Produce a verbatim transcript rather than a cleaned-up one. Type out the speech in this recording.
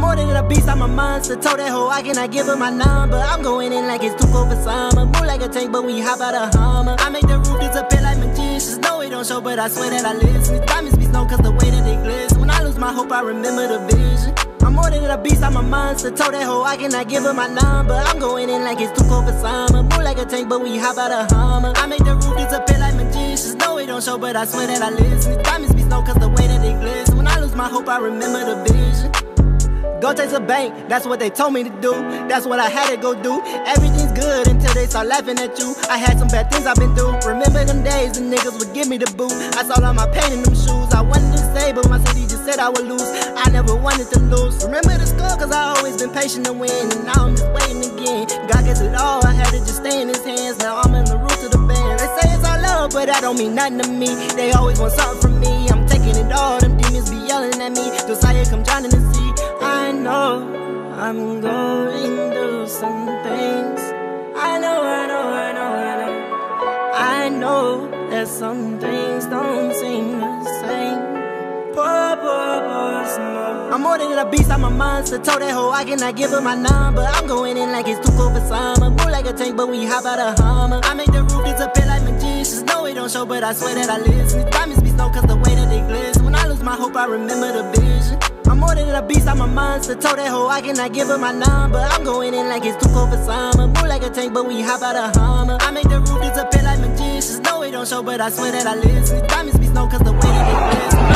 more than a beast, I'm a monster. Told that hoe I cannot give her my number. I'm going in like it's too cold for summer. Move like a tank, but we hop out a Hummer. I make the roof disappear like magicians. No, it don't show, but I swear that I listen. These diamonds be snow, cause the way that they glisten. When I lose my hope, I remember the vision. I'm more than a beast, I'm a monster. Told that hoe I cannot give her my number. I'm going in like it's too cold for summer. Move like a tank, but we hop out a Hummer. I make the roof disappear like magicians. No, it don't show, but I swear that I listen. These diamonds be snow, cause the way that they glisten. When I lose my hope, I remember the vision. Go take a bank, that's what they told me to do. That's what I had to go do. Everything's good until they start laughing at you. I had some bad things I've been through. Remember them days the niggas would give me the boot. I saw all my pain in them shoes. I wanted to stay, but my city just said I would lose. I never wanted to lose. Remember the score, cause I always been patient to win. And now I'm just waiting again. God gets it all, I had to just stay in his hands. Now I'm in the roots of the band. They say it's all love, but that don't mean nothing to me. They always want something from me. I'm taking it all, them demons be yelling at me. Josiah come drowning the sea. I know I'm going through some things. I know, I know, I know, I know. I know that some things don't seem the same. Poor, poor, poor smoke. I'm more than a beast, I'm a monster. Told that hoe I cannot give her my number. I'm going in like it's too cold for summer. Move like a tank, but we hop out a Hummer. I make the roof disappear like magicians. No, it don't show, but I swear that I listen. These diamonds be snow, cause the way that they glisten. When I lose my hope, I remember the vision. I'm more than a beast, I'm a monster. Told that hoe I cannot give her my number. I'm going in like it's too cold for summer. Move like a tank, but we hop out a Hummer. I make the roof disappear like magicians. No, it don't show, but I swear that I listen. These diamonds be snow, cause the way that they glisten.